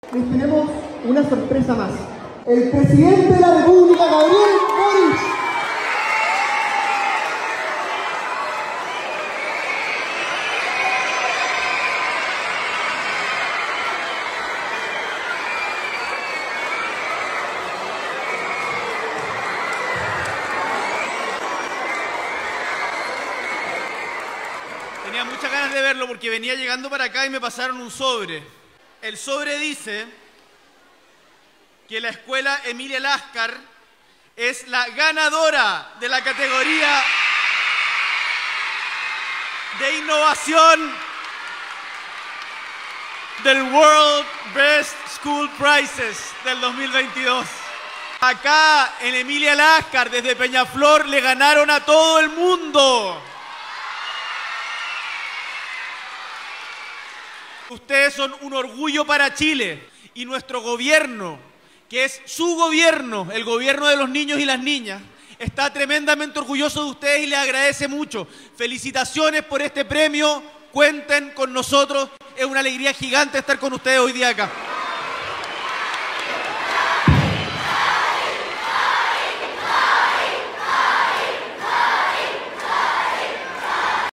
Les tenemos una sorpresa más. El presidente de la República, Gabriel Boric. Tenía muchas ganas de verlo porque venía llegando para acá y me pasaron un sobre. El sobre dice que la escuela Emilia Láscar es la ganadora de la categoría de innovación del World Best School Prizes del 2022. Acá en Emilia Láscar, desde Peñaflor, le ganaron a todo el mundo. Ustedes son un orgullo para Chile y nuestro gobierno, que es su gobierno, el gobierno de los niños y las niñas, está tremendamente orgulloso de ustedes y les agradece mucho. Felicitaciones por este premio, cuenten con nosotros, es una alegría gigante estar con ustedes hoy día acá.